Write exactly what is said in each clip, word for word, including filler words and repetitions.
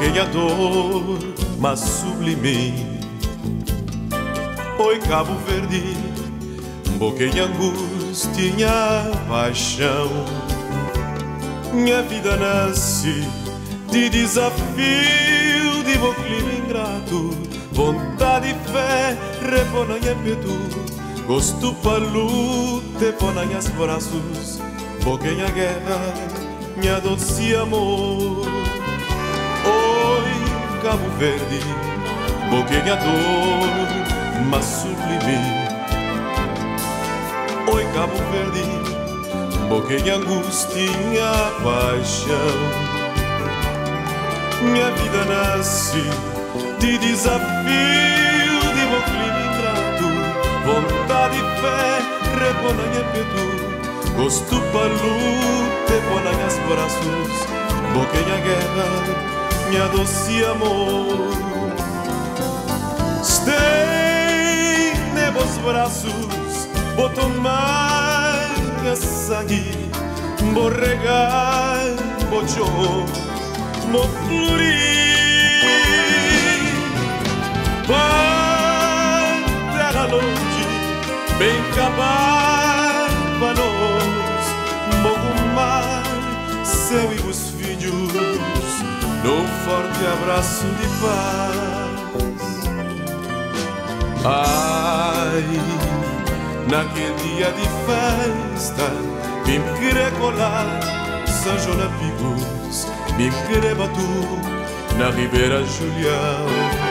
boqueador, mas sublime. Oi, Cabo Verde, boqueia angústia, paixão. Minha vida nasce de desafio, de bom clima ingrato, vontade e fé, repona e peito, gosto para luta, põe os braços, boqueia guerra, minha doce amor. Oi, Cabo Verde, boqueador, mas sublime. Oi, Cabo Verde, boqueia angústia, paixão. Minha vida nasce de desafio, de bom clima ingrato, vontade e fé, repona e peito, gosto para luta, põe os braços, boqueia guerra, minha doce amor. Estende vos braços, vou tomar minha sangue, vou regar, vou chorar, vou florir. Vai terra longe, bem acabar para nós, vou mar, céu e os filhos, num forte abraço de paz. Ai, naquele dia de festa, me querer colar, São João na Picos, me querer batu, na Ribeira Julião.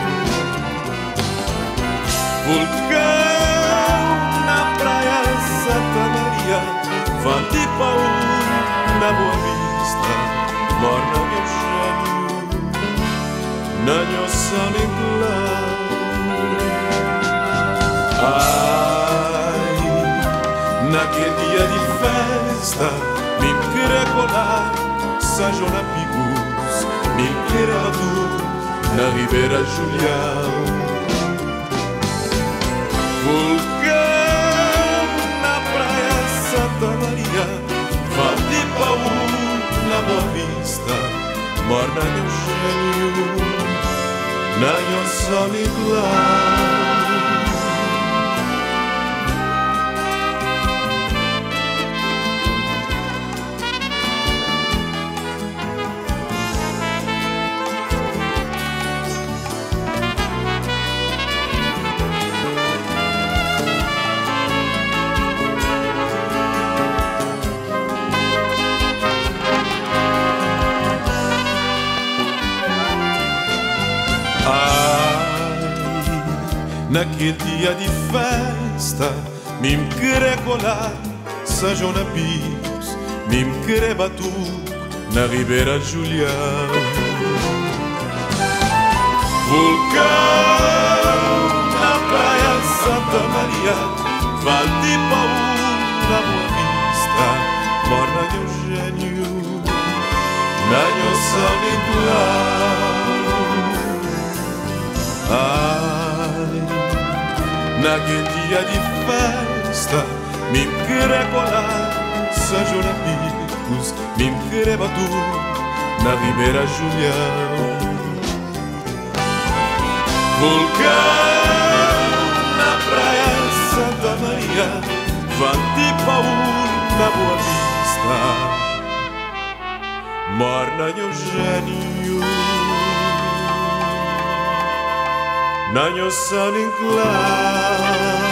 Vulcão na praia Santa Maria, Vante Paú na Boa Vista, morna meu gênio, na nossa Nicolás. Ai, naquele dia de festa, me querer colar, São João na Picos, me querer batu, na Ribeira Julião. Vulcão na praia Santa Maria, Vante Paú na Boa Vista, morna meu gênio, na nossa Nicolás. Naquele dia de festa, me querer colar, São João na Picos, me querer batu, na Ribeira Julião. Vulcão na praia Santa Maria, Vante Paú na Boa Vista, morna Eugênio, na nossa Nicolás. Naquele dia de festa, me querer colar, São João na Picos, me querer batu, na Ribeira Julião. Vulcão na praia Santa Maria, Vante Paú na Boa Vista, morna Eugênio, na nossa Nicolás.